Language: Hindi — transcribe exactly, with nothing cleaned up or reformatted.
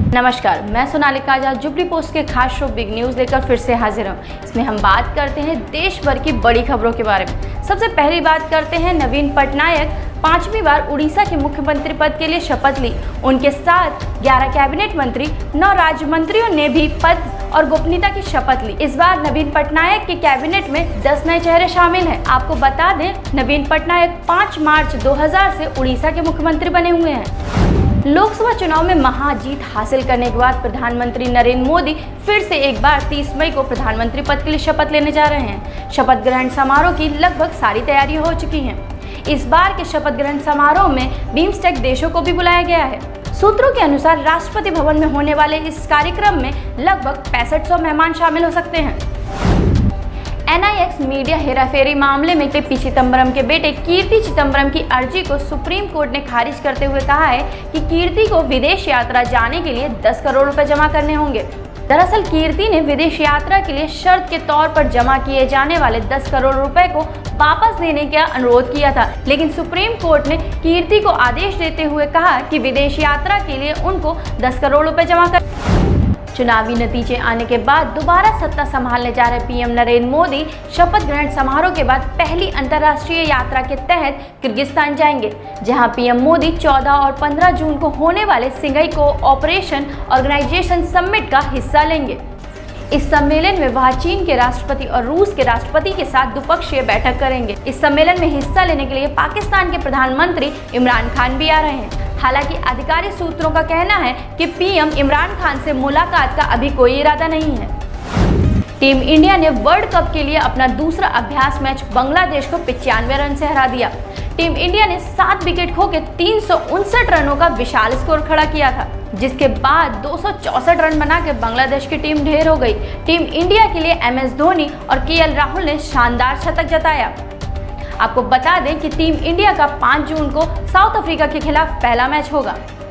नमस्कार, मैं सोनालिका आजाद जुबली पोस्ट के खास शो बिग न्यूज लेकर फिर से हाजिर हूँ। इसमें हम बात करते हैं देश भर की बड़ी खबरों के बारे में। सबसे पहली बात करते हैं नवीन पटनायक पांचवी बार उड़ीसा के मुख्यमंत्री पद के लिए शपथ ली। उनके साथ ग्यारह कैबिनेट मंत्री, नौ राज्य मंत्रियों ने भी पद और गोपनीयता की शपथ ली। इस बार नवीन पटनायक के कैबिनेट में दस नए चेहरे शामिल हैं। आपको बता दें, नवीन पटनायक पाँच मार्च दो हज़ार से उड़ीसा के मुख्यमंत्री बने हुए हैं। लोकसभा चुनाव में महाजीत हासिल करने के बाद प्रधानमंत्री नरेंद्र मोदी फिर से एक बार तीस मई को प्रधानमंत्री पद के लिए शपथ लेने जा रहे हैं। शपथ ग्रहण समारोह की लगभग सारी तैयारी हो चुकी है। इस बार के शपथ ग्रहण समारोह में बिम्स्टेक देशों को भी बुलाया गया है। सूत्रों के अनुसार राष्ट्रपति भवन में होने वाले इस कार्यक्रम में लगभग पैंसठ सौ मेहमान शामिल हो सकते हैं। एन आई एक्स मीडिया हेराफेरी मामले में पी चिदम्बरम के बेटे कीर्ति चिदम्बरम की अर्जी को सुप्रीम कोर्ट ने खारिज करते हुए कहा है कि कीर्ति को विदेश यात्रा जाने के लिए दस करोड़ रुपए जमा करने होंगे। दरअसल कीर्ति ने विदेश यात्रा के लिए शर्त के तौर पर जमा किए जाने वाले दस करोड़ रुपए को वापस देने का अनुरोध किया था, लेकिन सुप्रीम कोर्ट ने कीर्ति को आदेश देते हुए कहा कि विदेश यात्रा के लिए उनको दस करोड़ रुपए जमा कर। चुनावी नतीजे आने के बाद दोबारा सत्ता संभालने जा रहे पीएम नरेंद्र मोदी शपथ ग्रहण समारोह के बाद पहली अंतर्राष्ट्रीय यात्रा के तहत किर्गिस्तान जाएंगे, जहां पीएम मोदी चौदह और पंद्रह जून को होने वाले सिंघाई कोऑपरेशन ऑर्गेनाइजेशन समिट का हिस्सा लेंगे। इस सम्मेलन में वह चीन के राष्ट्रपति और रूस के राष्ट्रपति के साथ द्विपक्षीय बैठक करेंगे। इस सम्मेलन में हिस्सा लेने के लिए पाकिस्तान के प्रधानमंत्री इमरान खान भी आ रहे हैं। हालांकि आधिकारिक सूत्रों का कहना है कि पीएम इमरान खान से मुलाकात का अभी कोई इरादा नहीं है। टीम इंडिया ने वर्ल्ड कप के लिए अपना दूसरा अभ्यास मैच बांग्लादेश को पिचानवे रन से हरा दिया। टीम इंडिया ने सात विकेट खो के तीन सौ उनसठ रनों का विशाल स्कोर खड़ा किया था, जिसके बाद दो सौ चौसठ रन बना के बांग्लादेश की टीम ढेर हो गई। टीम इंडिया के लिए एम एस धोनी और के एल राहुल ने शानदार शतक जताया। आपको बता दें कि टीम इंडिया का पाँच जून को साउथ अफ्रीका के खिलाफ पहला मैच होगा।